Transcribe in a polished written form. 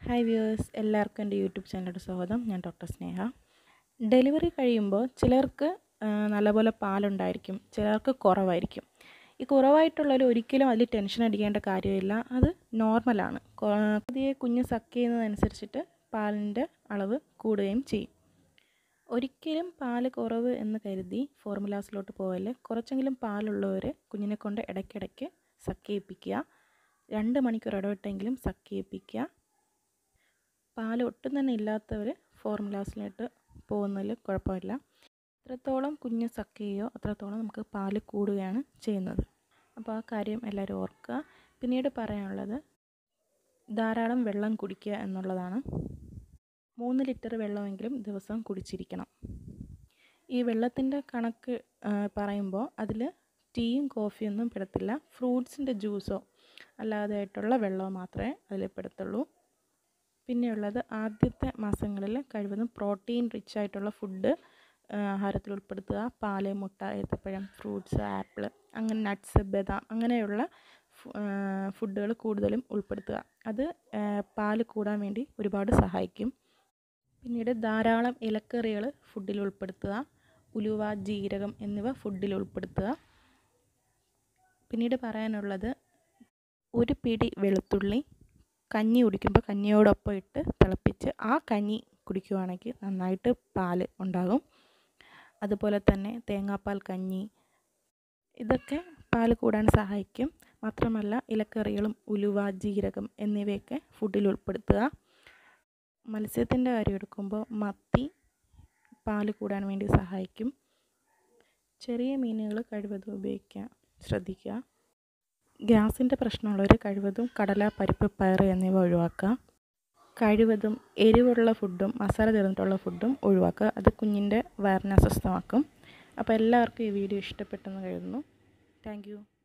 Hi viewers, എല്ലാവർക്കും എൻ്റെ YouTube ചാനലിലോട്ട് സ്വാഗതം. ഞാൻ ഡോക്ടർ സ്നേഹ. ഡെലിവറി കഴിയുമ്പോൾ ചിലർക്ക് നല്ലപോലെ പാലുണ്ടായിരിക്കും, ചിലർക്ക് കുറവായിരിക്കും. ഈ കുറവായിട്ടുള്ളവർ ഒരിക്കലും അതിൽ ടെൻഷൻ അടിക്കേണ്ട കാര്യമില്ല, അത് നോർമലാണ്. പുതിയ കുഞ്ഞ് സക്ക് ചെയ്യുന്നതനുസരിച്ചിട്ട് പാലിൻ്റെ അളവ് കൂടുകയും ചെയ്യും. ഒരിക്കലും പാല് കുറവ് എന്ന് കരുതി ഫോർമുലാസിലോട്ട് പോകല്. കുറച്ചെങ്കിലും പാലുള്ളവർ കുഞ്ഞിനെ കൊണ്ട് ഇടയ്ക്കിടയ്ക്ക് സക്ക് ചെയ്യിപ്പിക്കുക. 2 മണിക്കൂർ ഇടവിട്ടെങ്കിലും സക്ക് ചെയ്യിപ്പിക്കുക. പാൽ ഒട്ടും തന്നെ ഇല്ലാത്തവർ ഫോർമുലാസിലോട്ട് പോകുന്നതിൽ കുഴപ്പമില്ല. എത്രത്തോളം കുഞ്ഞ് സക്ക് ചെയ്യുമോ അത്രത്തോളം നമുക്ക് പാല് കൂടുകയാണ് ചെയ്യുന്നത്. അപ്പോൾ ആ കാര്യം എല്ലാവരും ഓർക്കുക. പിന്നീട് പറയാനുള്ളത് ധാരാളം വെള്ളം കുടിക്കുക എന്നുള്ളതാണ്. 3 ലിറ്റർ വെള്ളമെങ്കിലും ദിവസം കുടിച്ചിരിക്കണം. ഈ വെള്ളത്തിൻ്റെ കണക്ക് പറയുമ്പോൾ അതിൽ ടീയും കോഫിയൊന്നും പെടത്തില്ല. ഫ്രൂട്ട്സിൻ്റെ ജ്യൂസോ അല്ലാതെയായിട്ടുള്ള വെള്ളമോ മാത്രമേ അതിൽ പെടത്തുള്ളൂ. പിന്നെയുള്ളത് ആദ്യത്തെ മാസങ്ങളിൽ കഴിവതും പ്രോട്ടീൻ റിച്ച് ആയിട്ടുള്ള ഫുഡ് ആഹാരത്തിൽ ഉൾപ്പെടുത്തുക. പാല്, മുട്ട, ഏത്തപ്പഴം, ഫ്രൂട്ട്സ്, ആപ്പിൾ, അങ്ങനെ നട്ട്സ്, ബദാം അങ്ങനെയുള്ള ഫുഡുകൾ കൂടുതലും ഉൾപ്പെടുത്തുക. അത് പാല് കൂടാൻ വേണ്ടി ഒരുപാട് സഹായിക്കും. പിന്നീട് ധാരാളം ഇലക്കറികൾ ഫുഡിൽ ഉൾപ്പെടുത്തുക. ഉലുവ, ജീരകം എന്നിവ ഫുഡിൽ ഉൾപ്പെടുത്തുക. പിന്നീട് പറയാനുള്ളത് ഒരു പിടി വെളുത്തുള്ളി കഞ്ഞി കുടിക്കുമ്പോൾ കഞ്ഞിയോടൊപ്പം ഇട്ട് തിളപ്പിച്ച് ആ കഞ്ഞി കുടിക്കുകയാണെങ്കിൽ നന്നായിട്ട് പാല് ഉണ്ടാകും. അതുപോലെ തന്നെ തേങ്ങാപ്പാൽ കഞ്ഞി, ഇതൊക്കെ പാല് കൂടാൻ സഹായിക്കും. മാത്രമല്ല ഇലക്കറികളും ഉലുവ, ജീരകം എന്നിവയൊക്കെ ഫുഡിൽ ഉൾപ്പെടുത്തുക. മത്സ്യത്തിൻ്റെ കാര്യം എടുക്കുമ്പോൾ മത്തി പാല് കൂടാൻ വേണ്ടി സഹായിക്കും. ചെറിയ മീനുകൾ കഴിവതും ഉപയോഗിക്കാൻ ശ്രദ്ധിക്കുക. ഗ്യാസിൻ്റെ പ്രശ്നമുള്ളവർ കഴിവതും കടല, പരിപ്പ്, പയർ എന്നിവ ഒഴിവാക്കുക. കഴിവതും എരിവുള്ള ഫുഡും മസാല ചേർന്നിട്ടുള്ള ഫുഡും ഒഴിവാക്കുക. അത് കുഞ്ഞിൻ്റെ വയറിനെ അസ്വസ്ഥമാക്കും. അപ്പോൾ എല്ലാവർക്കും ഈ വീഡിയോ ഇഷ്ടപ്പെട്ടെന്ന് കരുതുന്നു. Thank U.